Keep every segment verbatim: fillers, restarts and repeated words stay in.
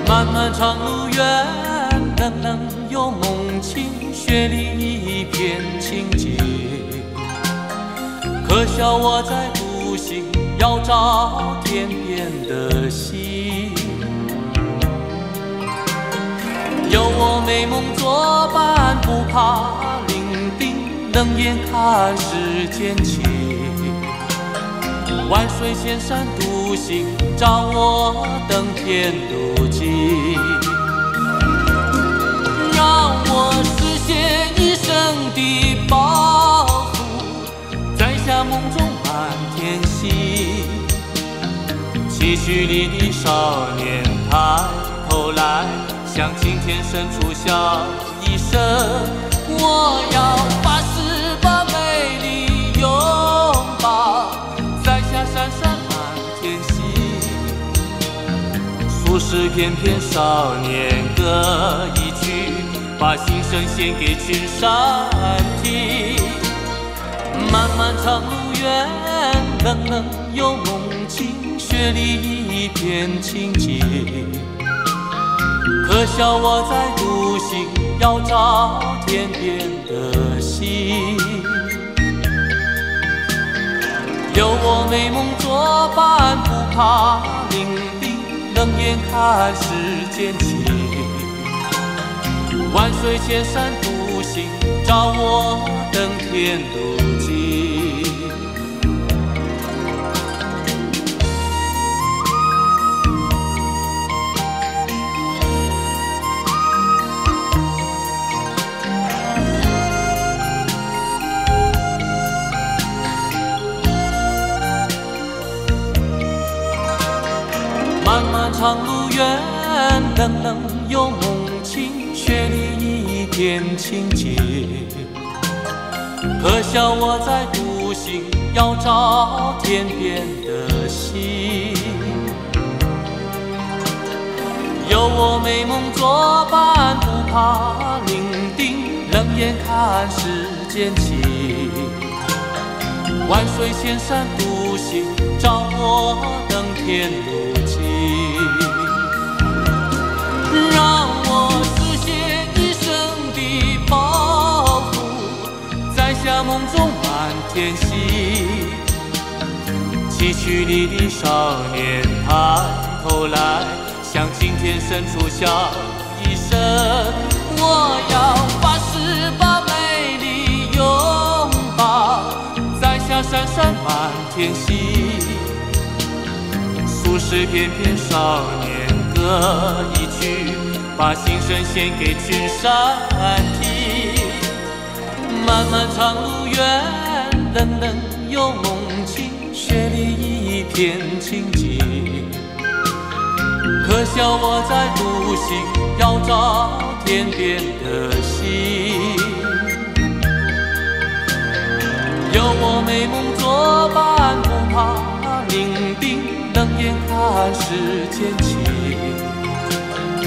漫漫长路远，冷冷有梦境，雪里一片情结。可笑我在独行，要找天边的星。有我美梦作伴，不怕伶仃，冷眼看世间情。万水千山独行，找我登天路径。让我实现一生的抱负，摘下梦中满天星。期许里的少年抬头来，向青天深处笑一声。我要发誓把美丽拥抱，摘下闪闪满天星。俗世翩翩少年歌一曲，把心声献给群山听。漫漫长路远，冷冷有梦境，雪里一片情结。可笑我在独行，要找天边的星。有我美梦作伴，不怕伶仃，冷眼看世间情。万水千山独行，找我登天路径。漫漫长路远，冷冷有梦境，雪里一片情结。可笑我在独行，要找天边的星。有我美梦作伴，不怕伶仃，冷眼看世间情。万水千山独行，找我登天路径。让我实现一生的抱负，摘下梦中满天星。期许里的少年抬头来，向青天深处笑一声。我要发誓把美丽拥抱，摘下闪闪满天星。俗世翩翩少年歌一曲，把心声献给群山听。漫漫长路远，冷冷有梦境，雪里一片情结。可笑我在独行，要找天边的星。有我美梦作伴，不怕伶仃，冷眼看世间情。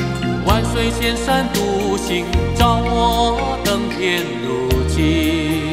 万水千山独行，找我登天路径。